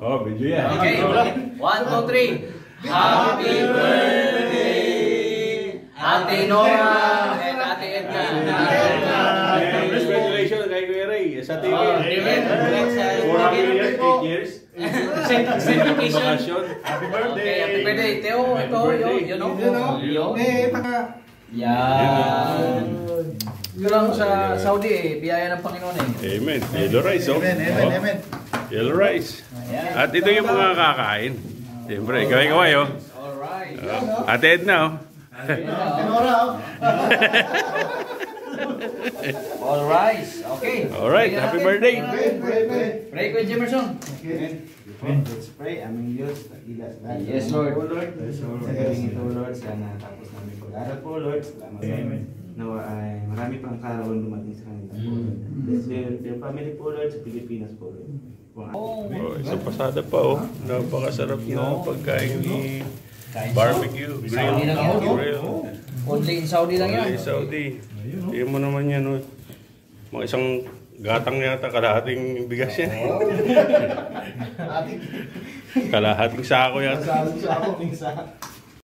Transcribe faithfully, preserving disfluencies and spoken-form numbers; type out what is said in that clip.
Oh, video yan. Okay. One, two, three. Happy birthday, Ate Nora and Ate Edna. Congratulations kay Kuya Ray. Sa T V. four years, eight years. Certification. Happy birthday. Happy birthday. Teo, ito, yun, yun, yun. Eh, paka... Yan. Yun lang sa Saudi eh, biyaya ng Panginoon eh. Amen. Yellow rice, oh. Amen, amen, amen. Yellow rice. At ito yung mga kakain. Siyempre, kaway-kaway, oh. Alright. Uh, Ate Edna, oh. Tenora, oh. All rice. Okay. Alright, happy birthday. Pray, pray, pray. Pray ko Jemerson. Okay. Let's pray. Aming Diyos, ilas lahat. Yes, Lord. O Lord, so magaling ito, Lord. Sana tapos namin pag-aaral po, Lord. Salamat sa nawa ay marami pang karoon dumating sa kanila po. Bless your, your family po, Lord, sa Pilipinas po, Lord. Oh. Oh, isang pasada pa, oh. Napakasarap na pagkain ni barbecue. Saudi lang yan. Grill. Only in Saudi lang yan. Only Saudi. Tingnan mo naman yan, oh. Mga isang gatang yata, kalahating bigas yan. Ating... Kalahating sako yata. Sa ako, minsan.